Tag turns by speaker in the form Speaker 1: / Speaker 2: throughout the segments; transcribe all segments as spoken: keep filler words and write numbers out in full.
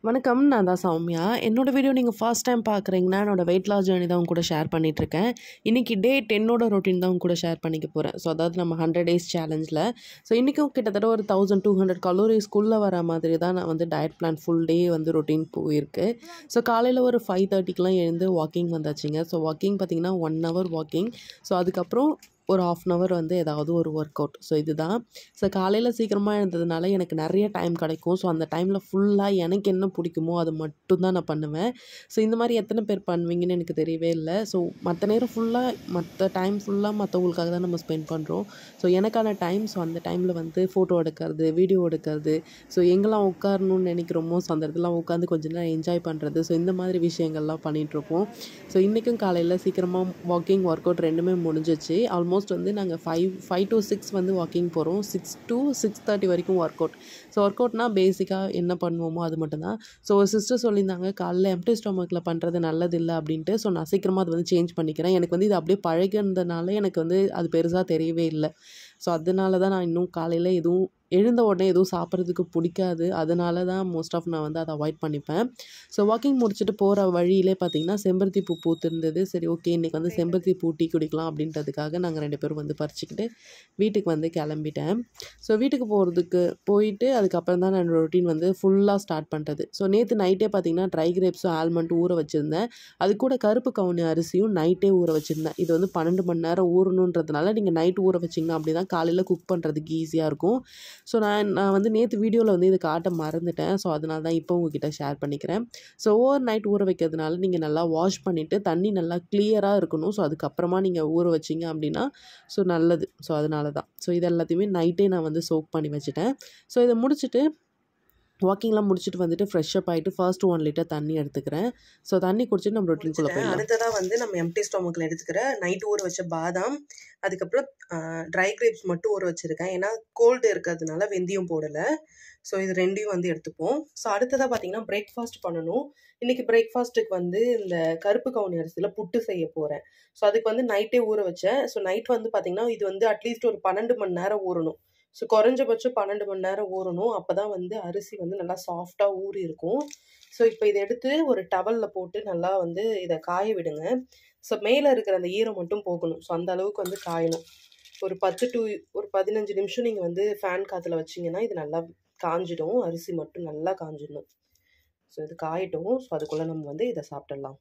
Speaker 1: வணக்கம். நான் தான் சௌமியா. என்னோட வீடியோ நீங்க ஃபர்ஸ்ட் டைம் பார்க்குறீங்கன்னா, என்னோட வெயிட் லாஸ் ஜர்னி தான் உங்க கூட ஷேர் பண்ணிட்டுருக்கேன். இன்னைக்கு டே பத்தோட ரொட்டீன் தான் உங்க கூட ஷேர் பண்ணிக்க போறேன். ஸோ அதாவது நம்ம ஹண்ட்ரட் டேஸ் சேலஞ்சில. ஸோ இன்றைக்கும் கிட்டத்தட்ட ஒரு தௌசண்ட் டூ ஹண்ட்ரட் கலோரிஸ்குள்ளே வர மாதிரி தான் நான் வந்து டயட் பிளான் ஃபுல் டே வந்து ரொட்டீன் போயிருக்கு. ஸோ காலையில் ஒரு ஃபைவ் தேர்ட்டிக்கெலாம் எழுந்து வாக்கிங் வந்தாச்சுங்க. ஸோ வாக்கிங் பார்த்திங்கன்னா ஒன் ஹவர் வாக்கிங். ஸோ அதுக்கப்புறம் ஒரு ஹாஃப் அன் ஹவர் வந்து ஏதாவது ஒரு ஒர்க் அவுட். ஸோ இதுதான். ஸோ காலையில் சீக்கிரமாக எழுந்ததுனால எனக்கு நிறைய டைம் கிடைக்கும். ஸோ அந்த டைமில் ஃபுல்லாக எனக்கு என்ன பிடிக்குமோ அது மட்டும் தான் நான் பண்ணுவேன். ஸோ இந்த மாதிரி எத்தனை பேர் பண்ணுவீங்கன்னு எனக்கு தெரியவே இல்லை. ஸோ மற்ற நேரம் ஃபுல்லாக மற்ற டைம் ஃபுல்லாக மற்றவங்களுக்காக தான் நம்ம ஸ்பெண்ட் பண்ணுறோம். ஸோ எனக்கான டைம் ஸோ அந்த டைமில் வந்து ஃபோட்டோ எடுக்கிறது, வீடியோ எடுக்கிறது, ஸோ எங்கெல்லாம் உட்காரணும்னு நினைக்கிறோமோ ஸோ அந்த இடத்துலாம் உட்காந்து கொஞ்ச நேரம் என்ஜாய் பண்ணுறது, ஸோ இந்த மாதிரி விஷயங்கள்லாம் பண்ணிகிட்ருப்போம். ஸோ இன்றைக்கும் காலையில் சீக்கிரமாக வாக்கிங், ஒர்க் அவுட் ரெண்டுமே முடிஞ்சிச்சு. ஆல்மோஸ்ட் வந்து நாங்கள் ஃபைவ் ஃபைவ் டு சிக்ஸ் வந்து வாக்கிங் போகிறோம். சிக்ஸ் டு சிக்ஸ் தேர்ட்டி வரைக்கும் ஒர்க் அவுட். ஸோ ஒர்க் அவுட்னால் பேசிக்காக என்ன பண்ணுவோமோ அது மட்டும்தான். ஸோ ஒரு சிஸ்டர் சொல்லியிருந்தாங்க காலைல எம்டி ஸ்டொமக்கில் பண்ணுறது நல்லது இல்லை அப்படின்ட்டு. ஸோ நான் சீக்கிரமாக அது வந்து சேஞ்ச் பண்ணிக்கிறேன். எனக்கு வந்து இது அப்படியே பழகினதுனால எனக்கு வந்து அது பெருசாக தெரியவே இல்லை. ஸோ அதனால தான் நான் இன்னும் காலையில் எதுவும் எழுந்த உடனே எதுவும் சாப்பிட்றதுக்கு பிடிக்காது. அதனால தான் மோஸ்ட் ஆஃப் நான் வந்து அதை அவாய்ட் பண்ணிப்பேன். ஸோ வாக்கிங் முடிச்சுட்டு போகிற வழியிலே பார்த்திங்கன்னா செம்பருத்தி பூ பூத்திருந்தது. சரி ஓகே இன்றைக்கி வந்து செம்பருத்தி பூ டீ குடிக்கலாம் அப்படின்றதுக்காக நாங்கள் ரெண்டு பேரும் வந்து பறிச்சுக்கிட்டு வீட்டுக்கு வந்து கிளம்பிட்டேன். ஸோ வீட்டுக்கு போகிறதுக்கு போயிட்டு அதுக்கப்புறம் தான் நான் ரொட்டீன் வந்து ஃபுல்லாக ஸ்டார்ட் பண்ணுறது. ஸோ நேற்று நைட்டே பார்த்திங்கன்னா ட்ரை கிரேப்ஸும் ஆல்மண்ட்டும் ஊற வச்சுருந்தேன். அது கூட கருப்பு கவுனி அரிசியும் நைட்டே ஊற வச்சுருந்தேன். இது வந்து பன்னெண்டு மணி நேரம் ஊறணுன்றதுனால நீங்கள் நைட்டு ஊற வச்சிங்கன்னா அப்படி தான் காலையில் குக் பண்ணுறதுக்கு ஈஸியாக இருக்கும். ஸோ நான் நான் வந்து நேற்று வீடியோவில் வந்து இது காட்ட மறந்துட்டேன். ஸோ அதனால தான் இப்போ உங்ககிட்ட ஷேர் பண்ணிக்கிறேன். ஸோ ஓவர் நைட் ஊற வைக்கிறதுனால நீங்கள் நல்லா வாஷ் பண்ணிவிட்டு தண்ணி நல்லா கிளியராக இருக்கணும். ஸோ அதுக்கப்புறமா நீங்கள் ஊற வச்சிங்க அப்படின்னா ஸோ நல்லது. ஸோ அதனால தான். ஸோ இது எல்லாத்தையுமே நைட்டே நான் வந்து சோக் பண்ணி வச்சுட்டேன். ஸோ இதை முடிச்சுட்டு வாக்கிங்லாம் முடிச்சுட்டு வந்துட்டு ஃப்ரெஷ்ஷப் ஆகிட்டு ஃபர்ஸ்ட் ஒன் லிட்டர் தண்ணி எடுத்துக்கிறேன். ஸோ தண்ணி குடிச்சிட்டு நம்ம ரொட்டீன்குள்ளே போயிடலாம்.
Speaker 2: அடுத்ததாக வந்து நம்ம எம்டி ஸ்டொமக்கில் எடுத்துக்கிற நைட்டு ஊற வச்ச பாதாம், அதுக்கப்புறம் ட்ரை கிரேப்ஸ் மட்டும் ஊற வச்சுருக்கேன். ஏன்னா கோல்டு இருக்கிறதுனால வெந்தயம் போடலை. ஸோ இது ரெண்டையும் வந்து எடுத்துப்போம். ஸோ அடுத்ததாக பார்த்தீங்கன்னா பிரேக்ஃபாஸ்ட் பண்ணணும். இன்றைக்கி பிரேக்ஃபாஸ்ட்டுக்கு வந்து இந்த கருப்பு கவுனி அரிசியில் புட்டு செய்ய போகிறேன். ஸோ அதுக்கு வந்து நைட்டே ஊற வச்சேன். ஸோ நைட் வந்து பார்த்திங்கன்னா இது வந்து அட்லீஸ்ட் ஒரு பன்னெண்டு மணி நேரம் ஊறணும். ஸோ குறைஞ்சபட்சம் பன்னெண்டு மணி நேரம் ஊறணும். அப்போ தான் வந்து அரிசி வந்து நல்லா சாஃப்டாக ஊறி இருக்கும். ஸோ இப்போ இதை எடுத்து ஒரு டவலில் போட்டு நல்லா வந்து இதை காய விடுங்க. ஸோ மேலே இருக்கிற அந்த ஈரம் மட்டும் போகணும். ஸோ அந்த அளவுக்கு வந்து காயணும். ஒரு பத்து டு ஒரு பதினஞ்சு நிமிஷம் நீங்கள் வந்து ஃபேன் காற்றுல வச்சிங்கன்னா இது நல்லா காஞ்சிடும். அரிசி மட்டும் நல்லா காஞ்சிடணும். ஸோ இது காயட்டும். ஸோ அதுக்குள்ளே நம்ம வந்து இதை சாப்பிட்டுடலாம்.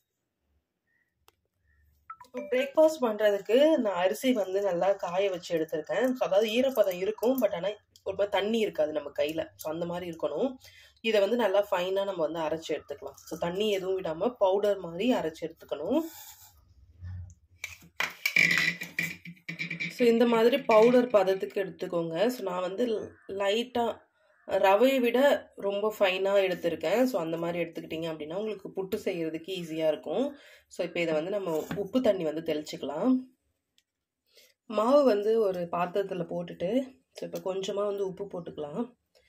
Speaker 2: இப்போ பிரேக்ஃபாஸ்ட் பண்ணுறதுக்கு நான் அரிசி வந்து நல்லா காய வச்சு எடுத்திருக்கேன். ஸோ அதாவது ஈரப்பதம் இருக்கும். பட் ஆனால் ஒரு மாதிரி தண்ணி இருக்காது நம்ம கையில். ஸோ அந்த மாதிரி இருக்கணும். இதை வந்து நல்லா ஃபைனாக நம்ம வந்து அரைச்சி எடுத்துக்கலாம். ஸோ தண்ணி எதுவும் விடாமல் பவுடர் மாதிரி அரைச்சி எடுத்துக்கணும். ஸோ இந்த மாதிரி பவுடர் பதத்துக்கு எடுத்துக்கோங்க. ஸோ நான் வந்து லைட்டாக ரவையை விட ரொம்ப ஃபைனாக எடுத்திருக்கேன். ஸோ அந்த மாதிரி எடுத்துக்கிட்டிங்க அப்படின்னா உங்களுக்கு புட்டு செய்கிறதுக்கு ஈஸியாக இருக்கும். ஸோ இப்போ இதை வந்து நம்ம உப்பு தண்ணி வந்து தெளிச்சிக்கலாம். மாவு வந்து ஒரு பாத்திரத்தில் போட்டுட்டு ஸோ இப்போ கொஞ்சமாக வந்து உப்பு போட்டுக்கலாம்.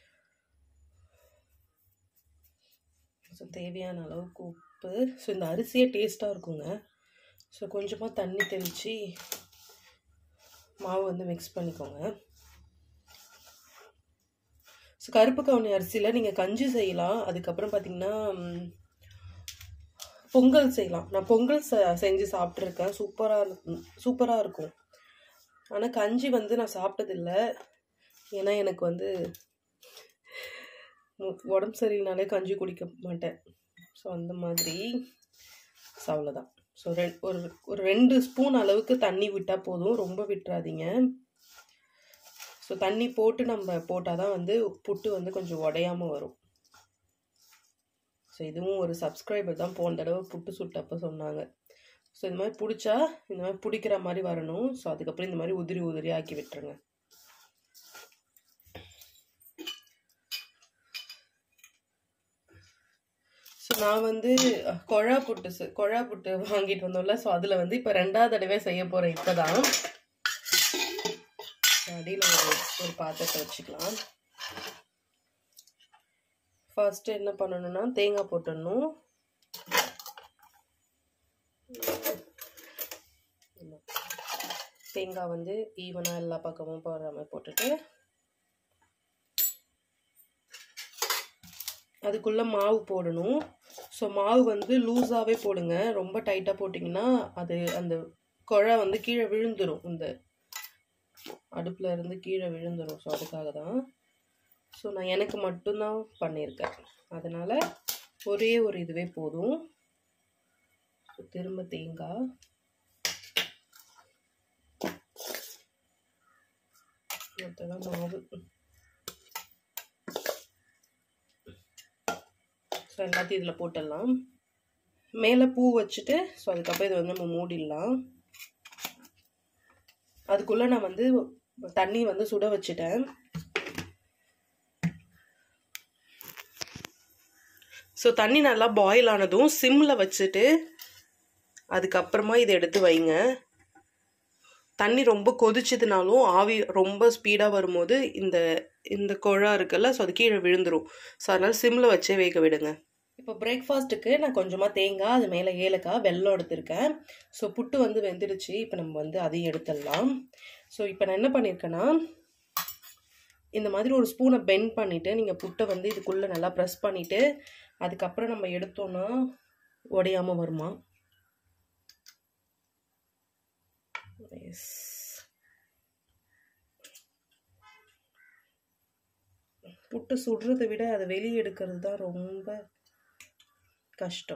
Speaker 2: ஸோ தேவையான அளவுக்கு உப்பு. ஸோ இந்த அரிசியே டேஸ்ட்டாக இருக்குங்க. ஸோ கொஞ்சமாக தண்ணி தெளித்து மாவு வந்து மிக்ஸ் பண்ணிக்கோங்க. ஸோ கருப்பு கவுனி அரிசியில் நீங்கள் கஞ்சி செய்யலாம். அதுக்கப்புறம் பார்த்திங்கன்னா பொங்கல் செய்யலாம். நான் பொங்கல் செ செஞ்சு சாப்பிட்ருக்கேன். சூப்பராக சூப்பராக இருக்கும். ஆனால் கஞ்சி வந்து நான் சாப்பிட்டதில்லை. ஏன்னா எனக்கு வந்து உடம்பு சரியில்லைனாலே கஞ்சி குடிக்க மாட்டேன். ஸோ அந்த மாதிரி ஸோ அவ்வளோதான். ஸோ ரெ ஒரு ஒரு ரெண்டு ஸ்பூன் அளவுக்கு தண்ணி விட்டால் போதும். ரொம்ப விட்டுறாதீங்க. ஸோ தண்ணி போட்டு நம்ம போட்டால் தான் வந்து புட்டு வந்து கொஞ்சம் உடையாமல் வரும். ஸோ இதுவும் ஒரு சப்ஸ்கிரைபர் தான் போன தடவை புட்டு சுட்டப்போ சொன்னாங்க. ஸோ இந்த மாதிரி பிடிச்சா இந்த மாதிரி பிடிக்கிற மாதிரி வரணும். ஸோ அதுக்கப்புறம் இந்த மாதிரி உதிரி உதிரி ஆக்கி விட்டுருங்க. ஸோ நான் வந்து கொழா புட்டு கொழா புட்டு வாங்கிட்டு வந்தோம்ல. ஸோ அதில் வந்து இப்போ ரெண்டாவது தடவை செய்ய போகிறேன். இப்போ தான் அடியில் ஒரு ஒரு பாத்திரத்தை வச்சுக்கலாம். ஃபர்ஸ்ட்டு என்ன பண்ணணும்னா தேங்காய் போட்டுடணும். தேங்காய் வந்து ஈவனாக எல்லா பக்கமும் போடுற மாதிரி போட்டுட்டு அதுக்குள்ளே மாவு போடணும். ஸோ மாவு வந்து லூஸாகவே போடுங்க. ரொம்ப டைட்டாக போட்டிங்கன்னா அது அந்த குழை வந்து கீழே விழுந்துடும், இந்த அடுப்பில் இருந்து கீழே விழுந்துடும். ஸோ அதுக்காக தான். ஸோ நான் எனக்கு மட்டும்தான் பண்ணியிருக்கேன், அதனால் ஒரே ஒரு இதுவே போதும். திரும்ப தேங்காய், மொத்தம் மாவு. ஸோ எல்லாத்தையும் இதில் போட்டுடலாம். மேலே பூ வச்சுட்டு ஸோ அதுக்கப்புறம் இதை வந்து நம்ம மூடிடலாம். அதுக்குள்ளே நான் வந்து தண்ணி வந்து சுட வச்சுட்டேன். ஸோ தண்ணி நல்லா பாயில் ஆனதும் சிம்மில் வச்சுட்டு அதுக்கப்புறமா இதை எடுத்து வைங்க. தண்ணி ரொம்ப கொதிச்சதுனாலும் ஆவி ரொம்ப ஸ்பீடாக வரும்போது இந்த இந்த குழா இருக்குல்ல, ஸோ அது கீழே விழுந்துடும். ஸோ அதனால் சிம்மில் வச்சே வேக விடுங்க. இப்போ பிரேக்ஃபாஸ்ட்டுக்கு நான் கொஞ்சமாக தேங்காய், அது மேலே ஏலக்காய், வெல்லம் எடுத்திருக்கேன். ஸோ புட்டு வந்து வெந்துடுச்சு. இப்போ நம்ம வந்து அதையும் எடுத்துடலாம். ஸோ இப்போ நான் என்ன பண்ணியிருக்கேன்னா, இந்த மாதிரி ஒரு ஸ்பூனை பெண்ட் பண்ணிவிட்டு நீங்கள் புட்டை வந்து இதுக்குள்ளே நல்லா ப்ரெஸ் பண்ணிவிட்டு அதுக்கப்புறம் நம்ம எடுத்தோன்னா உடையாமல் வருமா. எஸ், புட்டு சுடுறதை விட அதை வெளியே எடுக்கிறது தான் ரொம்ப கஷ்டம்.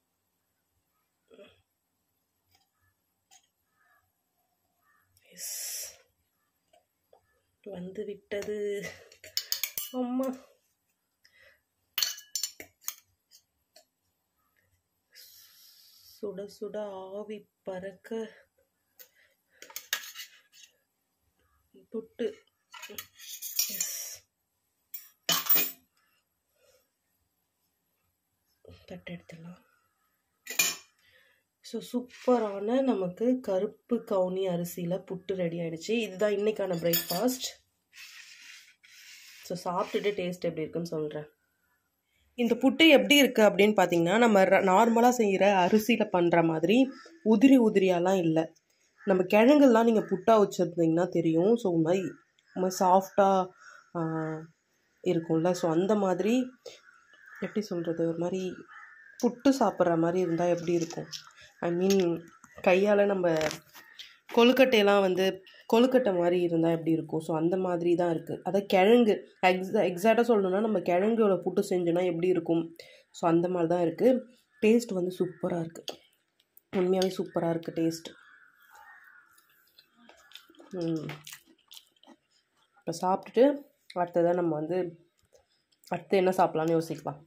Speaker 2: எஸ், வந்து விட்டது அம்மா. சுட சுட ஆவி பறக்க புட்டு. எஸ், தட்டு எடுத்துடலாம். ஸோ சூப்பரான நமக்கு கருப்பு கவுனி அரிசியில் புட்டு ரெடி ஆகிடுச்சு. இதுதான் இன்றைக்கான பிரேக்ஃபாஸ்ட். ஸோ சாப்பிட்டுட்டு டேஸ்ட் எப்படி இருக்குன்னு சொல்கிறேன். இந்த புட்டு எப்படி இருக்குது அப்படின்னு பார்த்தீங்கன்னா, நம்ம நார்மலாக செய்கிற அரிசியில் பண்ணுற மாதிரி உதிரி உதிரியாலாம் இல்லை. நம்ம கிழங்குலாம் நீங்கள் புட்டாக வச்சுருந்தீங்கன்னா தெரியும். ஸோ மாதிரி ரொம்ப சாஃப்டாக இருக்கும்ல. ஸோ அந்த மாதிரி எப்படி சொல்கிறது, ஒரு மாதிரி புட்டு சாப்பிட்ற மாதிரி இருந்தால் எப்படி இருக்கும், ஐ மீன் கையால் நம்ம கொழுக்கட்டையெல்லாம் வந்து கொழுக்கட்டை மாதிரி இருந்தால் எப்படி இருக்கும், ஸோ அந்த மாதிரி தான் இருக்குது. அதை கிழங்கு எக்ஸா எக்ஸாக்டாக சொல்லணுன்னா நம்ம கிழங்கோட புட்டு செஞ்சோன்னா எப்படி இருக்கும், ஸோ அந்த மாதிரி தான் இருக்குது. டேஸ்ட் வந்து சூப்பராக இருக்குது, உண்மையாகவே சூப்பராக இருக்குது டேஸ்ட். இப்போ சாப்பிட்டுட்டு அடுத்ததான் நம்ம வந்து அடுத்து என்ன சாப்பிட்லான்னு யோசிக்கலாம்.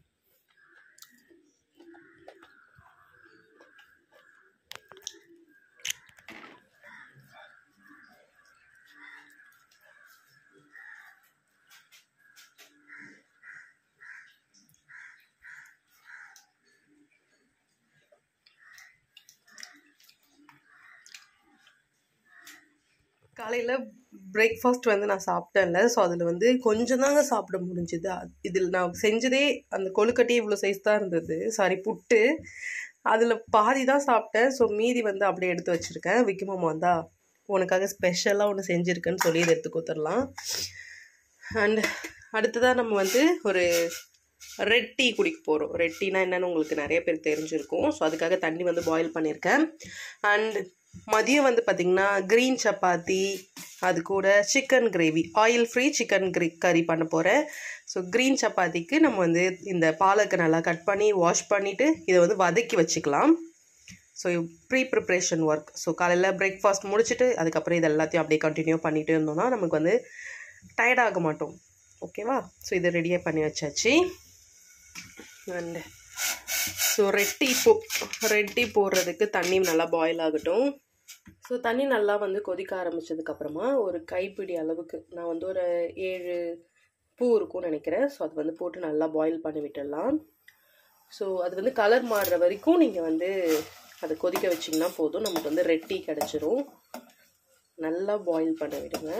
Speaker 2: காலையில் பிரேக்ஃபாஸ்ட் வந்து நான் சாப்பிட்டேன்ல, ஸோ அதில் வந்து கொஞ்சம் தாங்க சாப்பிட முடிஞ்சுது. இதில் நான் செஞ்சதே அந்த கொழுக்கட்டையே இவ்வளோ சைஸ் தான் இருந்தது, சாரி புட்டு. அதில் பாதி தான் சாப்பிட்டேன். ஸோ மீதி வந்து அப்படியே எடுத்து வச்சுருக்கேன். விக்குமாமா வந்தா உனக்காக ஸ்பெஷலாக ஒன்று செஞ்சுருக்கேன்னு சொல்லி இதை எடுத்து கொடுத்துடலாம். அண்ட் அடுத்ததாக நம்ம வந்து ஒரு ரெட் டீ குடிக்க போகிறோம். ரெட் டீனா என்னென்னு உங்களுக்கு நிறைய பேர் தெரிஞ்சிருக்கும். ஸோ அதுக்காக தண்ணி வந்து பாயில் பண்ணியிருக்கேன். அண்ட் மதியம் வந்து பார்த்திங்கன்னா க்ரீன் சப்பாத்தி, அது கூட chicken gravy, oil free chicken கிரே கறி பண்ண போகிறேன். ஸோ க்ரீன் சப்பாத்திக்கு நம்ம வந்து இந்த பாலக்கை நல்லா கட் பண்ணி வாஷ் பண்ணிவிட்டு இதை வந்து வதக்கி வச்சுக்கலாம். So pre preparation work. So காலையில் பிரேக்ஃபாஸ்ட் முடிச்சுட்டு அதுக்கப்புறம் இது எல்லாத்தையும் அப்படியே கண்டினியூ பண்ணிகிட்டு இருந்தோம்னா நமக்கு வந்து டயர்டாக மாட்டோம். ஓகேவா? ஸோ இதை ரெடியாக பண்ணி வச்சாச்சு. அண்டு ஸோ ரெட்டி போ ரெட்டி போடுறதுக்கு தண்ணி நல்லா பாயில் ஆகட்டும். ஸோ தண்ணி நல்லா வந்து கொதிக்க ஆரம்பித்ததுக்கப்புறமா ஒரு கைப்பிடி அளவுக்கு நான் வந்து ஒரு ஏழு பூ இருக்கும்னு நினைக்கிறேன். ஸோ அது வந்து போட்டு நல்லா பாயில் பண்ணி விட்டுடலாம். ஸோ அது வந்து கலர் மாறுற வரைக்கும் நீங்கள் வந்து அதை கொதிக்க வச்சிங்கன்னா போதும், நமக்கு வந்து ரெட் டீ கிடச்சிரும். நல்லா பாயில் பண்ண விடுங்க.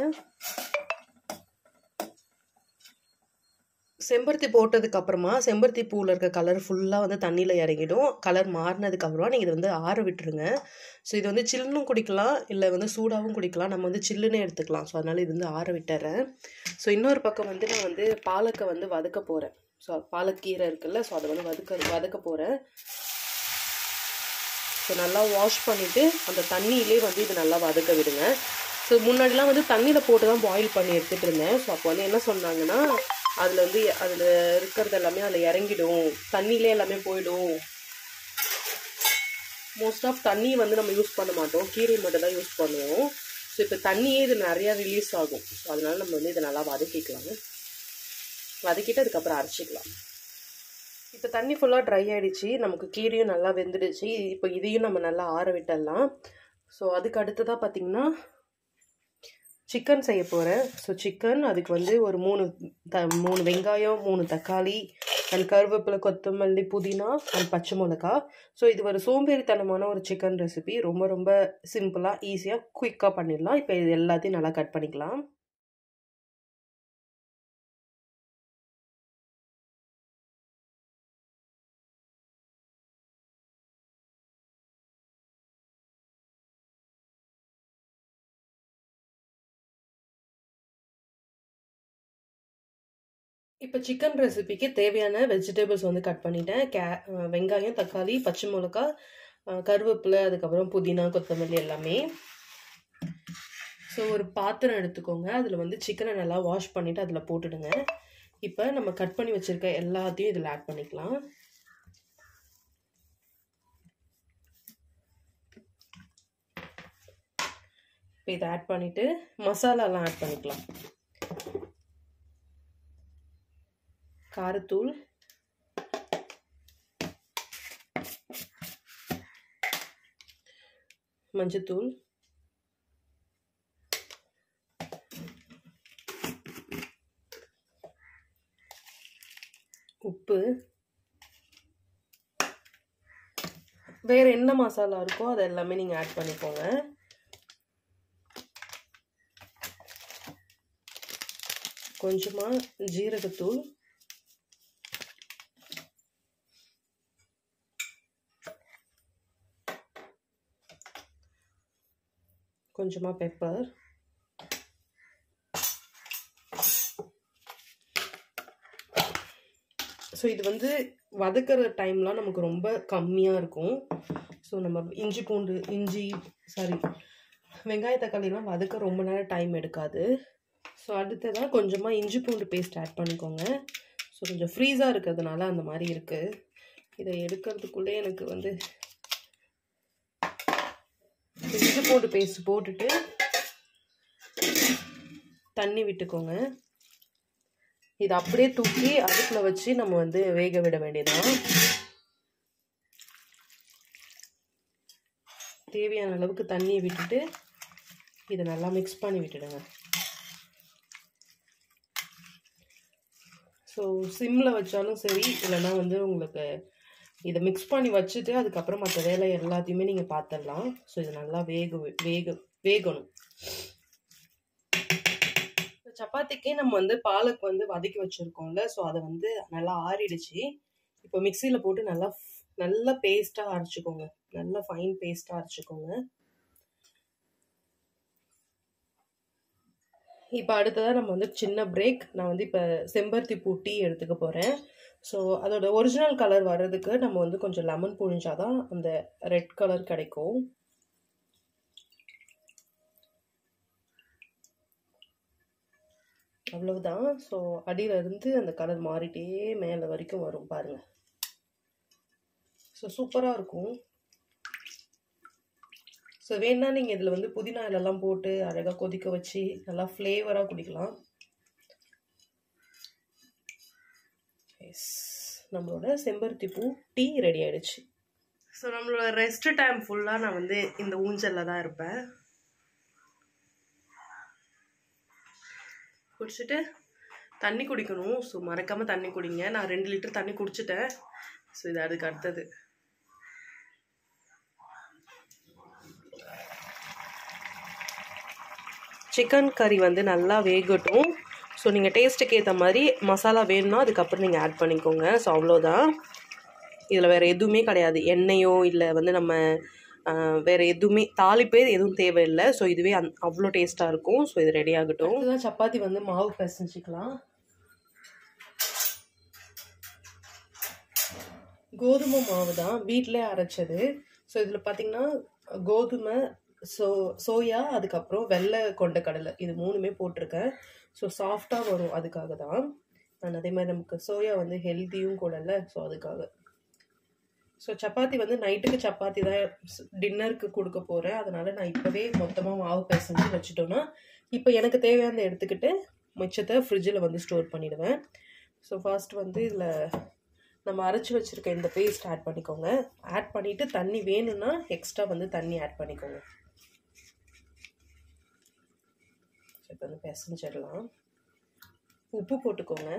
Speaker 2: செம்பருத்தி போட்டதுக்கப்புறமா செம்பருத்தி பூவில் இருக்க கலர் ஃபுல்லாக வந்து தண்ணியில் இறங்கிடும். கலர் மாறினதுக்கப்புறமா நீங்கள் இதை வந்து ஆற விட்டுருங்க. ஸோ இது வந்து சில்லுன்னு குடிக்கலாம், இல்லை வந்து சூடாகவும் குடிக்கலாம். நம்ம வந்து சில்லுன்னே எடுத்துக்கலாம். ஸோ அதனால் இது வந்து ஆற விட்டுறேன். ஸோ இன்னொரு பக்கம் வந்து நான் வந்து பாலக்கை வந்து வதக்க போகிறேன். ஸோ பாலக்கீரை இருக்குல்ல, ஸோ அதை வந்து வதக்க வதக்க போகிறேன். ஸோ நல்லா வாஷ் பண்ணிவிட்டு அந்த தண்ணியிலே வந்து இது நல்லா வதக்க விடுங்க. ஸோ முன்னாடிலாம் வந்து தண்ணியில் போட்டு தான் பாயில் பண்ணி எடுத்துகிட்டு இருந்தேன். ஸோ அப்போ வந்து என்ன சொன்னாங்கன்னா, அதில் வந்து அதில் இருக்கிறது எல்லாமே அதில் இறங்கிடும், தண்ணியிலே எல்லாமே போயிடும். மோஸ்ட் ஆஃப் தண்ணி வந்து நம்ம யூஸ் பண்ண மாட்டோம், கீரை மட்டும் தான் யூஸ் பண்ணுவோம். ஸோ இப்போ தண்ணியே இது நிறையா ரிலீஸ் ஆகும். ஸோ அதனால நம்ம வந்து இதை நல்லா வதக்கிக்கலாம். வதக்கிட்டு அதுக்கப்புறம் அரைச்சிக்கலாம். இப்போ தண்ணி ஃபுல்லாக ட்ரை ஆகிடுச்சு, நமக்கு கீரையும் நல்லா வெந்துடுச்சு. இப்போ இதையும் நம்ம நல்லா ஆற விட்டுடலாம். ஸோ அதுக்கு அடுத்ததாக பார்த்திங்கன்னா சிக்கன் செய்ய போகிறேன். ஸோ சிக்கன் அதுக்கு வந்து ஒரு மூணு த மூணு வெங்காயம், மூணு தக்காளி அண்ட் கருவேப்பிலை, கொத்தமல்லி, புதினா அண்ட் பச்சை மிளகா. ஸோ இது ஒரு சோம்பேறித்தனமான ஒரு சிக்கன் ரெசிபி. ரொம்ப ரொம்ப சிம்பிளாக ஈஸியாக குயிக்காக பண்ணிடலாம். இப்போ இது எல்லாத்தையும் நல்லா கட் பண்ணிக்கலாம். இப்போ சிக்கன் ரெசிபிக்கு தேவையான வெஜிடபிள்ஸ் வந்து கட் பண்ணிட்டேன். கே வெங்காயம், தக்காளி, பச்சை மிளகா, கருவேப்பிலை, அதுக்கப்புறம் புதினா, கொத்தமல்லி எல்லாமே. ஸோ ஒரு பாத்திரம் எடுத்துக்கோங்க, அதில் வந்து சிக்கனை நல்லா வாஷ் பண்ணிவிட்டு அதில் போட்டுடுங்க. இப்போ நம்ம கட் பண்ணி வச்சுருக்க எல்லாத்தையும் இதில் ஆட் பண்ணிக்கலாம். இப்போ இதை ஆட் பண்ணிவிட்டு மசாலாலாம் ஆட் பண்ணிக்கலாம். காரத்தூள், மஞ்சத்தூள், உப்பு, வேறு என்ன மசாலா இருக்கோ அது எல்லாமே நீங்கள் ஆட் பண்ணிக்கோங்க. கொஞ்சமாக ஜீரகத்தூள், கொஞ்சமாக பெப்பர், ஸோ இது வந்து வதக்கிற டைம்லாம் நமக்கு ரொம்ப கம்மியாக இருக்கும். ஸோ நம்ம இஞ்சி பூண்டு இஞ்சி சாரி வெங்காய தக்காளிலாம் வதக்க ரொம்ப நேரம் டைம் எடுக்காது. ஸோ அடுத்ததாக கொஞ்சமாக இஞ்சி பூண்டு பேஸ்ட் ஆட் பண்ணிக்கோங்க. ஸோ கொஞ்சம் ஃப்ரீஸாக இருக்கிறதுனால அந்த மாதிரி இருக்குது. இதை எடுக்கிறதுக்குள்ளே எனக்கு வந்து இஞ்சி பூண்டு பேஸ்ட் போட்டுட்டு தண்ணி விட்டுக்கோங்க. இதை அப்படியே தூக்கி அடுப்பில் வச்சு நம்ம வந்து வேக விட வேண்டியதான். தேவையான அளவுக்கு தண்ணியை விட்டுட்டு இதை நல்லா மிக்ஸ் பண்ணி விட்டுடுங்க. ஸோ சிம்மில் வச்சாலும் சரி, இல்லைன்னா வந்து உங்களுக்கு இதை மிக்ஸ் பண்ணி வச்சுட்டு அதுக்கப்புறம் மற்ற வேலை எல்லாத்தையுமே நீங்கள் பார்த்துடலாம். ஸோ இது நல்லா வேக வேக வேகணும். சப்பாத்திக்கே நம்ம வந்து பாலக் வந்து வதக்கி வச்சுருக்கோம்ல, ஸோ அதை வந்து நல்லா ஆறிடுச்சு. இப்போ மிக்சியில் போட்டு நல்லா நல்லா பேஸ்ட்டாக அரைச்சிக்கோங்க, நல்லா ஃபைன் பேஸ்ட்டாக அரைச்சிக்கோங்க. இப்போ அடுத்ததாக நம்ம வந்து சின்ன பிரேக். நான் வந்து இப்போ செம்பருத்தி பூ டீ எடுத்துக்க போகிறேன். ஸோ அதோட ஒரிஜினல் கலர் வர்றதுக்கு நம்ம வந்து கொஞ்சம் லெமன் புழிஞ்சாதான் அந்த ரெட் கலர் கிடைக்கும். அவ்வளவுதான். ஸோ அடியிலிருந்து அந்த கலர் மாறிட்டே மேலே வரைக்கும் வரும் பாருங்கள். ஸோ சூப்பராக இருக்கும். ஸோ வேணா நீங்கள் இதில் வந்து புதினா இலெல்லாம் போட்டு அழகாக கொதிக்க வச்சு நல்லா ஃப்ளேவராக குடிக்கலாம். எஸ், நம்மளோட செம்பருத்தி பூ டீ ரெடி ஆகிடுச்சு. ஸோ நம்மளோட ரெஸ்ட் டைம் ஃபுல்லாக நான் வந்து இந்த ஊஞ்சலில் தான் இருப்பேன். குடிச்சிட்டு தண்ணி குடிக்கணும். ஸோ மறக்காமல் தண்ணி குடிங்க. நான் ரெண்டு லிட்டர் தண்ணி குடிச்சிட்டேன். ஸோ இது அதுக்கு அடுத்தது. சிக்கன் கறி வந்து நல்லா வேகட்டும். ஸோ நீங்கள் டேஸ்ட்டுக்கு ஏற்ற மாதிரி மசாலா வேணும்னா அதுக்கப்புறம் நீங்கள் ஆட் பண்ணிக்கோங்க. ஸோ அவ்வளோதான், இதில் வேறு எதுவுமே கிடையாது. எண்ணெயோ இல்லை வந்து நம்ம வேறு எதுவுமே தாளிப்பே எதுவும் தேவையில்லை. ஸோ இதுவே அந் அவ்வளோ டேஸ்ட்டாக இருக்கும். ஸோ இது ரெடி ஆகட்டும். இதுதான் சப்பாத்தி வந்து மாவு பிசைஞ்சிக்கலாம். கோதுமை மாவு தான் வீட்டிலே அரைச்சது. ஸோ இதில் பார்த்தீங்கன்னா கோதுமை, சோ சோயா, அதுக்கப்புறம் வெள்ளை கொண்ட கடலை, இது மூணுமே போட்டிருக்கேன். ஸோ சாஃப்டாக வரும், அதுக்காக தான். அண்ட் அதே மாதிரி நமக்கு சோயா வந்து ஹெல்த்தியும் கூடல, ஸோ அதுக்காக. ஸோ சப்பாத்தி வந்து நைட்டுக்கு சப்பாத்தி தான் டின்னருக்கு கொடுக்க போகிறேன். அதனால் நான் இப்போவே மொத்தமாக மாவு பிசைஞ்சு வச்சுட்டோன்னா இப்போ எனக்கு தேவையானதை எடுத்துக்கிட்டு மிச்சத்தை ஃப்ரிட்ஜில் வந்து ஸ்டோர் பண்ணிவிடுவேன். ஸோ ஃபர்ஸ்ட் வந்து இதில் நம்ம அரைச்சி வச்சுருக்க இந்த பேஸ்ட் ஆட் பண்ணிக்கோங்க. ஆட் பண்ணிவிட்டு தண்ணி வேணும்னா எக்ஸ்ட்ரா வந்து தண்ணி ஆட் பண்ணிக்கோங்க. இப்போ வந்து பிசைஞ்சிடலாம். உப்பு போட்டுக்கோங்க.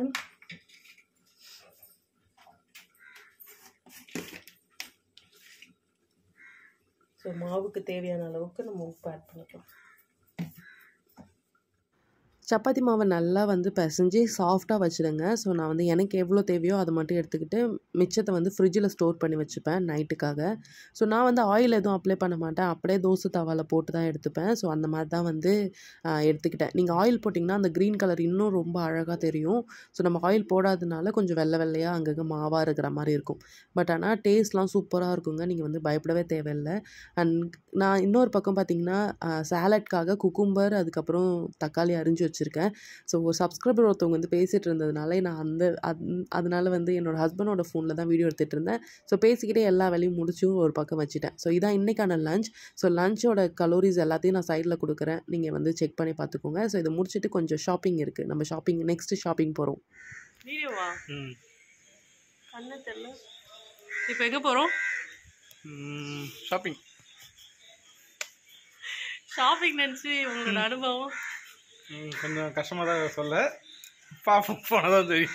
Speaker 2: ஸோ மாவுக்கு தேவையான அளவுக்கு நம்ம உப்பு ஆட் பண்ணிக்கலாம்.
Speaker 1: சப்பாத்தி மாவை நல்லா வந்து பிசைஞ்சு சாஃப்டாக வச்சுடுங்க. ஸோ நான் வந்து எனக்கு எவ்வளோ தேவையோ அதை மட்டும் எடுத்துக்கிட்டு மிச்சத்தை வந்து ஃப்ரிட்ஜில் ஸ்டோர் பண்ணி வச்சுப்பேன் நைட்டுக்காக. ஸோ நான் வந்து ஆயில் எதுவும் அப்ளை பண்ண மாட்டேன், அப்படியே தோசை தவாவில் போட்டு தான் எடுத்துப்பேன். ஸோ அந்த மாதிரி தான் வந்து எடுத்துக்கிட்டேன். நீங்கள் ஆயில் போட்டிங்கன்னா அந்த க்ரீன் கலர் இன்னும் ரொம்ப அழகாக தெரியும். ஸோ நம்ம ஆயில் போடாததுனால கொஞ்சம் வெள்ளை வெள்ளையாக அங்கங்கே மாவாக இருக்கிற மாதிரி இருக்கும். பட் ஆனால் டேஸ்ட்லாம் சூப்பராக இருக்குங்க, நீங்கள் வந்து பயப்படவே தேவையில்லை. அண்ட் நான் இன்னொரு பக்கம் பார்த்திங்கன்னா சாலட்காக குக்கும்பர் அதுக்கப்புறம் தக்காளி அரிஞ்சு வச்சு வச்சுருக்கேன். ஸோ ஒரு சப்ஸ்கிரைபர் ஒருத்தவங்க வந்து பேசிகிட்டு இருந்ததுனால நான் அந்த அத் அதனால் வந்து என்னோடய ஹஸ்பண்டோட ஃபோனில் தான் வீடியோ எடுத்துகிட்டு இருந்தேன். ஸோ பேசிக்கிட்டே எல்லா வேலையும் முடிச்சும் ஒரு பக்கம் வச்சுட்டேன். ஸோ இதான் இன்றைக்கான லஞ்ச். ஸோ லஞ்சோட கலோரிஸ் எல்லாத்தையும் நான் சைடில் கொடுக்குறேன், நீங்கள் வந்து செக் பண்ணி பார்த்துக்கோங்க. ஸோ இதை முடிச்சுட்டு கொஞ்சம் ஷாப்பிங் இருக்குது, நம்ம ஷாப்பிங் நெக்ஸ்ட்டு ஷாப்பிங் போகிறோம்.
Speaker 2: வீடியோவா? ம் கண்ணு தெரியல. இப்போ எங்கே போகிறோம்?
Speaker 3: ஷாப்பிங்.
Speaker 2: ஷாப்பிங் நினச்சி உங்களோட அனுபவம்
Speaker 3: கொஞ்சம் கஷ்டமாக தான் சொல்ல, பார்ப்போம் போனதான் தெரியும்.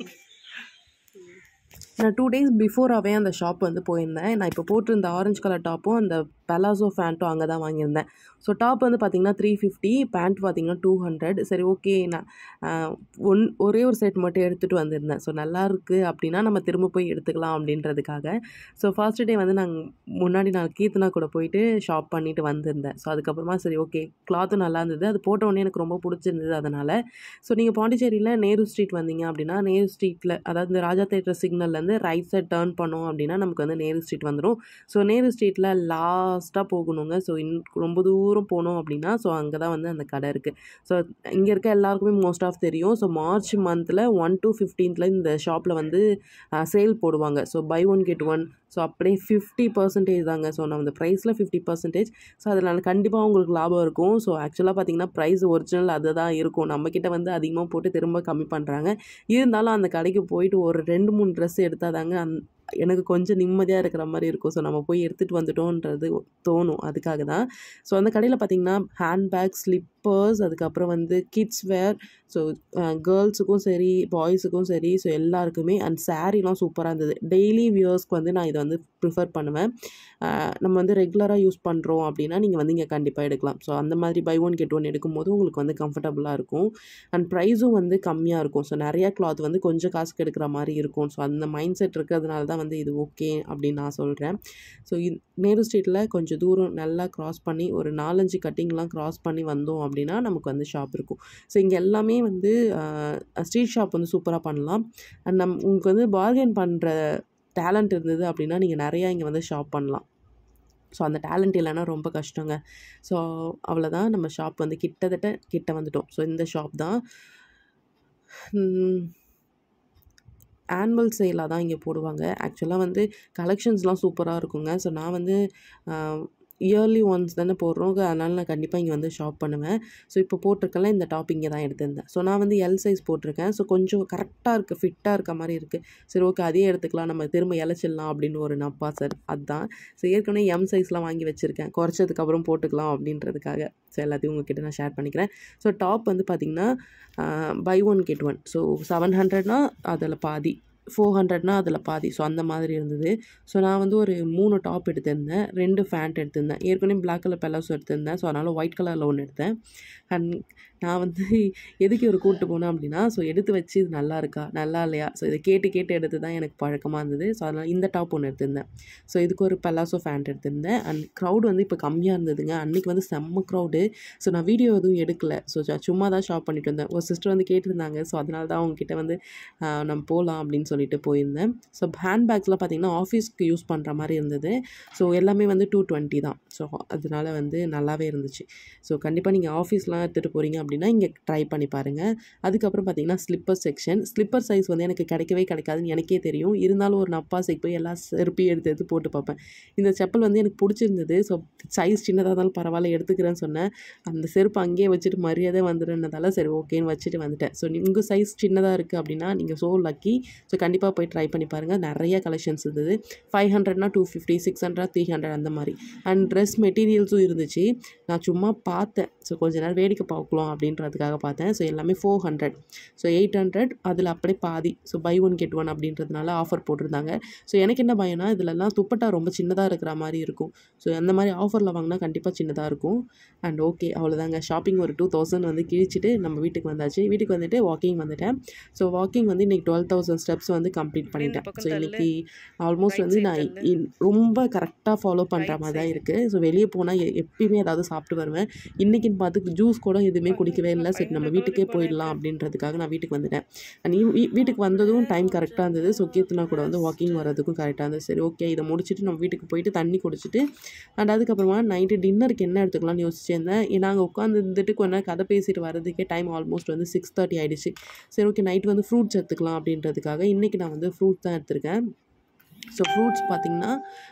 Speaker 1: நான் டூ டேஸ் பிஃபோராகவே அந்த ஷாப் வந்து போயிருந்தேன். நான் இப்போ போட்டிருந்த ஆரஞ்சு கலர் டாப்பும் அந்த பலாசோ பேண்ட்டும் அங்கே தான் வாங்கியிருந்தேன். ஸோ டாப் வந்து பார்த்திங்கன்னா த்ரீ ஃபிஃப்டி, பேண்ட் பார்த்திங்கன்னா டூ ஹண்ட்ரட். சரி ஓகே, நான் ஒன் ஒரே ஒரு செட் மட்டும் எடுத்துகிட்டு வந்திருந்தேன். ஸோ நல்லாயிருக்கு அப்படின்னா நம்ம திரும்ப போய் எடுத்துக்கலாம் அப்படின்றதுக்காக. ஸோ ஃபர்ஸ்ட் டே வந்து நாங்கள் முன்னாடி நான் கீர்த்தனா கூட போயிட்டு ஷாப் பண்ணிவிட்டு வந்திருந்தேன். ஸோ அதுக்கப்புறமா சரி ஓகே, கிளாத்தும் நல்லா இருந்தது, அது போட்ட உடனே எனக்கு ரொம்ப பிடிச்சிருந்தது. அதனால் ஸோ நீங்கள் பாண்டிச்சேரியில் நேரு ஸ்ட்ரீட் வந்தீங்க அப்படின்னா நேரு ஸ்ட்ரீட்டில், அதாவது இந்த ராஜா தேட்டர் சிக்னல்லேருந்து ரைட் சைட் டேர்ன் பண்ணோம் அப்படின்னா நமக்கு வந்து நேரு ஸ்ட்ரீட் வந்துடும். ஸோ நேரு ஸ்ட்ரீட்டில் லாஸ்ட்டாக போகணுங்க. ஸோ இன் ரொம்ப தூரம் போனோம் அப்படின்னா ஸோ அங்கே தான் வந்து அந்த கடை இருக்குது. ஸோ இங்கே இருக்க எல்லாருக்குமே மோஸ்ட் ஆஃப் தெரியும். ஸோ மார்ச் மந்தில் ஒன் டு ஃபிஃப்டீன்த்தில் இந்த ஷாப்பில் வந்து சேல் போடுவாங்க. So buy one get one. So அப்படியே ஃபிஃப்டி பர்சன்டேஜ் தாங்க. ஸோ நம்ம இந்த ப்ரைஸில் ஃபிஃப்டி பர்சன்டேஜ். ஸோ அதனால் கண்டிப்பாக உங்களுக்கு லாபம் இருக்கும். ஸோ ஆக்சுவலாக பார்த்திங்கன்னா ப்ரைஸ் ஒரிஜினல் அது தான் இருக்கும். நம்மக்கிட்ட வந்து அதிகமாக போட்டு திரும்ப கம்மி பண்ணுறாங்க. இருந்தாலும் அந்த கடைக்கு போயிட்டு ஒரு ரெண்டு மூணு ட்ரெஸ் எடுத்தால் தாங்க அந் எனக்கு கொஞ்சம் நிம்மதியாக இருக்கிற மாதிரி இருக்கும். ஸோ நம்ம போய் எடுத்துகிட்டு வந்துட்டோன்றது தோணும், அதுக்காக தான். ஸோ அந்த கடையில் பார்த்திங்கன்னா ஹேண்ட்பேக், ஸ்லிப்பர்ஸ், அதுக்கப்புறம் வந்து கிட்ஸ் வேர், ஸோ கேர்ள்ஸுக்கும் சரி பாய்ஸுக்கும் சரி, ஸோ எல்லாருக்குமே. அண்ட் சாரீலாம் சூப்பராக இருந்தது. டெய்லி வியர்ஸ்க்கு வந்து நான் இதை வந்து ப்ரிஃபர் பண்ணுவேன். நம்ம வந்து ரெகுலராக யூஸ் பண்ணுறோம் அப்படின்னா நீங்கள் வந்து இங்கே கண்டிப்பாக எடுக்கலாம். ஸோ அந்த மாதிரி பை ஒன் கெட் ஒன் எடுக்கும்போது உங்களுக்கு வந்து கம்ஃபர்டபுளாக இருக்கும். அண்ட் ப்ரைஸும் வந்து கம்மியாக இருக்கும். ஸோ நிறையா கிளாத் வந்து கொஞ்சம் காசுக்கு எடுக்கிற மாதிரி இருக்கும். ஸோ அந்த மைண்ட் செட் இருக்கிறதுனால தான் வந்து இது ஓகே அப்படின்னு நான் சொல்கிறேன். ஸோ நேரு ஸ்ட்ரீட்டில் கொஞ்சம் தூரம் நல்லா க்ராஸ் பண்ணி ஒரு நாலஞ்சு கட்டிங்லாம் க்ராஸ் பண்ணி வந்தோம் அப்படின்னா நமக்கு வந்து ஷாப் இருக்கும். ஸோ இங்கே எல்லாமே வந்து ஸ்ட்ரீட் ஷாப் வந்து சூப்பராக பண்ணலாம். அண்ட் நம் உங்களுக்கு வந்து பார்கெயின் பண்ணுற டேலண்ட் இருந்தது அப்படின்னா நீங்கள் நிறையா இங்கே வந்து ஷாப் பண்ணலாம். ஸோ அந்த டேலண்ட் இல்லைன்னா ரொம்ப கஷ்டங்க. ஸோ அவ்வளோதான், நம்ம ஷாப் வந்து கிட்டத்தட்ட கிட்ட வந்துட்டோம். ஸோ இந்த ஷாப் தான் ஆனுவல் சேலாக தான் இங்கே போடுவாங்க. ஆக்சுவலாக வந்து கலெக்ஷன்ஸ்லாம் சூப்பராக இருக்குங்க. ஸோ நான் வந்து இயர்லி ஒன்ஸ் தானே போடுறோம், அதனால் நான் கண்டிப்பாக இங்கே வந்து ஷாப் பண்ணுவேன். ஸோ இப்போ போட்டிருக்கல இந்த டாப் இங்கே தான் எடுத்திருந்தேன். ஸோ நான் வந்து எல் சைஸ் போட்டிருக்கேன். ஸோ கொஞ்சம் கரெக்டாக இருக்குது, ஃபிட்டாக இருக்க மாதிரி இருக்குது. சரி ஓகே, அதே எடுத்துக்கலாம், நம்ம திரும்ப இழைச்சிடலாம் அப்படின்னு ஒரு நப்பா சார், அதுதான். ஸோ ஏற்கனவே எம் சைஸ்லாம் வாங்கி வச்சுருக்கேன், குறைச்சதுக்கப்புறம் போட்டுக்கலாம் அப்படின்றதுக்காக. ஸோ எல்லாத்தையும் உங்கள்கிட்ட நான் ஷேர் பண்ணிக்கிறேன். ஸோ டாப் வந்து பார்த்திங்கன்னா buy one get one. So seven ஹண்ட்ரட்னா அதில் பாதி, ஃபோர் ஹண்ட்ரட்னா அதில் பாதி. ஸோ அந்த மாதிரி இருந்தது. ஸோ நான் வந்து ஒரு மூணு டாப் எடுத்திருந்தேன், ரெண்டு ஃபேண்ட் எடுத்திருந்தேன். ஏற்கனவே பிளாக் கலர் பெலாசோ எடுத்திருந்தேன். ஸோ அதனால் ஒயிட் கலரில் ஒன்று எடுத்தேன். அண்ட் நான் வந்து எதுக்கு ஒரு கூப்பிட்டு போனேன் அப்படின்னா, ஸோ எடுத்து வச்சு இது நல்லா இருக்கா நல்லா இல்லையா, ஸோ இதை கேட்டு கேட்டு எடுத்து தான் எனக்கு பழக்கமாக இருந்தது. ஸோ அதனால் இந்த டாப் ஒன்று எடுத்திருந்தேன். ஸோ இதுக்கு ஒரு பெலாசோ ஃபேண்ட் எடுத்திருந்தேன். அண்ட் க்ரௌட் வந்து இப்போ கம்மியாக இருந்ததுங்க. அன்றைக்கி வந்து செம்ம க்ரௌடு. ஸோ நான் வீடியோ எதுவும் எடுக்கலை. ஸோ சும்மா தான் ஷாப் பண்ணிட்டு வந்தேன். ஒரு சிஸ்டர் வந்து கேட்டிருந்தாங்க. ஸோ அதனால தான் அவங்கக்கிட்ட வந்து நம்ம போகலாம் அப்படின்னு சொல்லிட்டு போயிருந்தேன். ஸோ ஹேண்ட் பேக்ஸ்லாம் பார்த்திங்கன்னா ஆஃபீஸ்க்கு யூஸ் பண்ணுற மாதிரி இருந்தது. ஸோ எல்லாமே வந்து டூ டுவெண்ட்டி தான். ஸோ அதனால வந்து நல்லாவே இருந்துச்சு. ஸோ கண்டிப்பாக நீங்கள் ஆஃபீஸ்லாம் எடுத்துகிட்டு போகிறீங்க அப்படின்னா இங்கே ட்ரை பண்ணி பாருங்கள். அதுக்கப்புறம் பார்த்திங்கன்னா ஸ்லிப்பர் செக்ஷன். ஸ்லிப்பர் சைஸ் வந்து எனக்கு கிடைக்கவே கிடைக்காதுன்னு எனக்கே தெரியும். இருந்தாலும் ஒரு நப்பாசைக்கு போய் எல்லா செருப்பையும் எடுத்து எடுத்து போட்டு பார்ப்பேன். இந்த செப்பல் வந்து எனக்கு பிடிச்சிருந்தது. ஸோ சைஸ் சின்னதாக இருந்தாலும் பரவாயில்ல எடுத்துக்கிறேன்னு சொன்னேன். அந்த செருப்பு அங்கேயே வச்சுட்டு மரியாதை வந்துடுறதுனால சரி ஓகேன்னு வச்சுட்டு வந்துட்டேன். ஸோ உங்கள் சைஸ் சின்னதாக இருக்குது அப்படின்னா நீங்கள் ஸோ லக்கி. ஸோ கண்டிப்பாக போய் ட்ரை பண்ணி பாருங்கள். நிறைய கலெக்ஷன்ஸ் இருந்தது. ஃபைவ் ஹண்ட்ரட்னா two fifty six hundred three hundred அந்த மாதிரி. அண்ட் ட்ரெஸ் மெட்டீரியல்ஸும் இருந்துச்சு. நான் சும்மா பார்த்தேன். ஸோ கொஞ்ச நேரம் வேடிக்கை பார்க்கலாம் அப்படின்றதுக்காக பார்த்தேன். ஸோ எல்லாமே four hundred so eight hundred அதில் அப்படியே பாதி. So buy one get one அப்படின்றதுனால ஆஃபர் போட்டிருந்தாங்க. ஸோ எனக்கு என்ன பயம்னா இதிலெல்லாம் துப்பட்டா ரொம்ப சின்னதாக இருக்கிற மாதிரி இருக்கும். ஸோ அந்த மாதிரி ஆஃபரில் வாங்கினா கண்டிப்பாக சின்னதாக இருக்கும். அண்ட் ஓகே அவ்வளோதாங்க. ஷாப்பிங் ஒரு டூ தௌசண்ட் வந்து கிழிச்சிட்டு நம்ம வீட்டுக்கு வந்தாச்சு. வீட்டுக்கு வந்துட்டு வாக்கிங் வந்துட்டேன். ஸோ வாக்கிங் வந்து இன்றைக்கி டுவெல் தௌசண்ட் ஸ்டெப்ஸ் வந்து கம்ப்ளீட் பண்ணிட்டேன். ஸோ இன்றைக்கி ஆல்மோஸ்ட் வந்து நான் ரொம்ப கரெக்டாக ஃபாலோ பண்ணுற மாதிரி தான் இருக்குது. ஸோ வெளியே போனால் எப்பயுமே ஏதாவது சாப்பிட்டு வருவேன். இன்றைக்கின்னு பார்த்து ஜூஸ் கூட எதுவுமே குடிக்கவே இல்லை. சரி நம்ம வீட்டுக்கே போயிடலாம் அப்படின்றதுக்காக நான் வீட்டுக்கு வந்துட்டேன். அண்ட் வீட்டுக்கு வந்ததும் டைம் கரெக்டாக இருந்தது. ஸோ கீர்த்தனா கூட வந்து வாக்கிங் வரதுக்கும் கரெக்டாக இருந்தது. சரி ஓகே இதை முடிச்சுட்டு நம்ம வீட்டுக்கு போயிட்டு தண்ணி குடிச்சிட்டு அண்ட் அதுக்கப்புறமா நைட்டு டின்னருக்கு என்ன எடுத்துக்கலாம்னு யோசிச்சிருந்தேன். நாங்கள் உட்காந்து இருந்துட்டு கொஞ்ச நேரம் கதை பேசிட்டு வரதுக்கே டைம் ஆல்மோஸ்ட் வந்து சிக்ஸ் தேர்ட்டி ஆகிடுச்சு. சரி ஓகே நைட் வந்து ஃப்ரூட்ஸ் எடுத்துக்கலாம் அப்படின்றதுக்காக இன்றைக்கி நான் வந்து ஃப்ரூட் தான் எடுத்திருக்கேன். ஸோ ஃப்ரூட்ஸ் பார்த்திங்கன்னா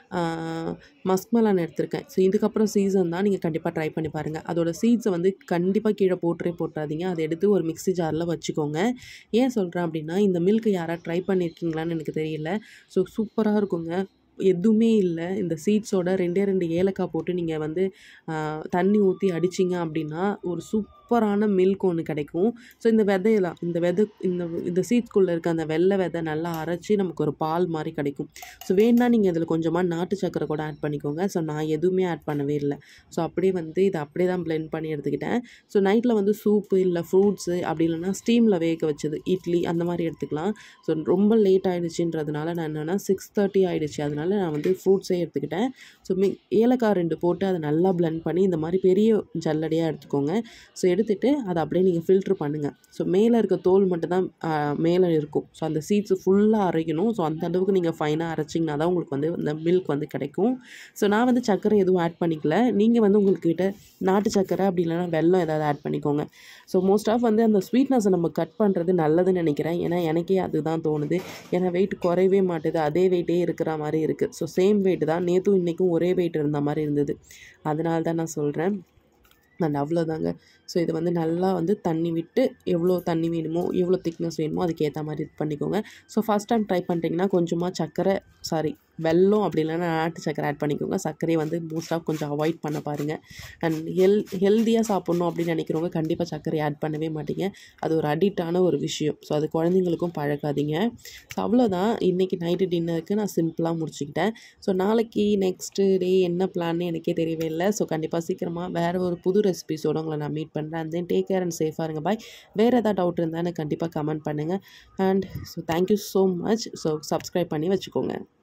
Speaker 1: மஸ்க்மெலன் எடுத்திருக்கேன். ஸோ இதுக்கப்புறம் சீசன் தான். நீங்கள் கண்டிப்பாக ட்ரை பண்ணி பாருங்கள். அதோடய சீட்ஸை வந்து கண்டிப்பாக கீழே போட்டுறே போட்டுறாதீங்க. அதை எடுத்து ஒரு மிக்ஸி ஜாரில் வச்சுக்கோங்க. ஏன் சொல்கிறேன் அப்படின்னா இந்த மில்க்கு யாராவது ட்ரை பண்ணியிருக்கீங்களான்னு எனக்கு தெரியல. ஸோ சூப்பராக இருக்குங்க. எதுவுமே இல்லை. இந்த சீட்ஸோட ரெண்டே ரெண்டு ஏலக்காய் போட்டு நீங்கள் வந்து தண்ணி ஊற்றி அடிச்சிங்க அப்படின்னா ஒரு சூப்பரான மில்க் ஒன்று கிடைக்கும். ஸோ இந்த விதையெல்லாம் இந்த விதை இந்த இந்த சீட்ஸ்குள்ளே இருக்க அந்த வெள்ளை விதை நல்லா அரைச்சி நமக்கு ஒரு பால் மாதிரி கிடைக்கும். ஸோ வேணா நீங்கள் இதில் கொஞ்சமாக நாட்டு சக்கரை கூட ஆட் பண்ணிக்கோங்க. ஸோ நான் எதுவுமே ஆட் பண்ணவே இல்லை. ஸோ அப்படியே வந்து இதை அப்படியே தான் பிளெண்ட் பண்ணி எடுத்துக்கிட்டேன். ஸோ நைட்டில் வந்து சூப்பு இல்லை ஃப்ரூட்ஸு அப்படி இல்லைன்னா ஸ்டீமில் வேக வச்சது இட்லி அந்த மாதிரி எடுத்துக்கலாம். ஸோ ரொம்ப லேட் ஆகிடுச்சின்றதுனால நான் என்னென்னா சிக்ஸ் தேர்ட்டி ஆகிடுச்சு. அதனால நான் வந்து ஃப்ரூட்ஸே எடுத்துக்கிட்டேன். ஸோ மி ஏலக்காய் ரெண்டு போட்டு அதை நல்லா பிளெண்ட் பண்ணி இந்த மாதிரி பெரிய ஜல்லடியாக எடுத்துக்கோங்க. ஸோ எடுத்துகிட்டு அதை அப்படியே நீங்கள் ஃபில்ட்ரு பண்ணுங்கள். ஸோ மேலே இருக்க தோல் மட்டும் தான் மேலே இருக்கும். ஸோ அந்த சீட்ஸு ஃபுல்லாக அரைக்கணும். ஸோ அந்த அளவுக்கு நீங்கள் ஃபைனாக அரைச்சிங்கன்னா தான் உங்களுக்கு வந்து இந்த மில்க் வந்து கிடைக்கும். ஸோ நான் வந்து சர்க்கரை எதுவும் ஆட் பண்ணிக்கல. நீங்கள் வந்து உங்கள்கிட்ட நாட்டு சர்க்கரை அப்படி இல்லைனா வெல்லம் ஏதாவது ஆட் பண்ணிக்கோங்க. ஸோ மோஸ்ட் ஆஃப் வந்து அந்த ஸ்வீட்னஸை நம்ம கட் பண்ணுறது நல்லதுன்னு நினைக்கிறேன். ஏன்னா எனக்கே அதுதான் தோணுது. ஏன்னா வெயிட் குறையவே மாட்டுது. அதே வெயிட்டே இருக்கிற மாதிரி இருக்குது. ஸோ சேம் வெயிட் தான். நேற்றும் இன்றைக்கும் ஒரே வெயிட் இருந்த மாதிரி இருந்தது. அதனால தான் நான் சொல்கிறேன். அண்ட் அவ்வளோதாங்க. ஸோ இதை வந்து நல்லா வந்து தண்ணி விட்டு எவ்வளோ தண்ணி வேணுமோ எவ்வளோ திக்னஸ் வேணுமோ அதுக்கேற்ற மாதிரி இது பண்ணிக்கோங்க. ஸோ ஃபஸ்ட் டைம் ட்ரை பண்ணிட்டீங்கன்னா கொஞ்சமாக சர்க்கரை சாரி வெல்லம் அப்படி இல்லைன்னா நாட்டு சர்க்கரை ஆட் பண்ணிக்கோங்க. சர்க்கரையை வந்து மோஸ்ட்டாக கொஞ்சம் அவாய்ட் பண்ண பாருங்கள். அண்ட் ஹெல் ஹெல்த்தியாக சாப்பிட்ணும் அப்படின்னு நினைக்கிறவங்க கண்டிப்பாக சர்க்கரை ஆட் பண்ணவே மாட்டீங்க. அது ஒரு அடிக்டான ஒரு விஷயம். ஸோ அது குழந்தைங்களுக்கும் பழக்காதீங்க. ஸோ அவ்வளோதான். இன்றைக்கி நைட்டு டின்னருக்கு நான் சிம்பிளாக முடிச்சுக்கிட்டேன். ஸோ நாளைக்கு நெக்ஸ்ட்டு டே என்ன பிளான்னு எனக்கே தெரியவே இல்லை. ஸோ கண்டிப்பாக சீக்கிரமாக வேறு ஒரு புது ரெசிபிஸோடு உங்களை நான் மீட் பண்ணுறேன். And then take care and சேஃபாக இருங்க. பாய். வேறு ஏதாவது டவுட் இருந்தால் எனக்கு கண்டிப்பாக கமெண்ட் பண்ணுங்கள். And so thank you so much. So subscribe பண்ணி வச்சுக்கோங்க.